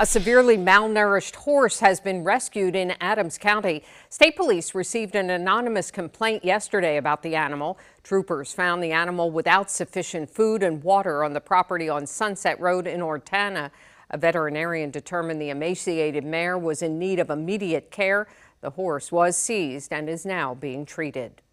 A severely malnourished horse has been rescued in Adams County. State police received an anonymous complaint yesterday about the animal. Troopers found the animal without sufficient food and water on the property on Sunset Road in Ortana. A veterinarian determined the emaciated mare was in need of immediate care. The horse was seized and is now being treated.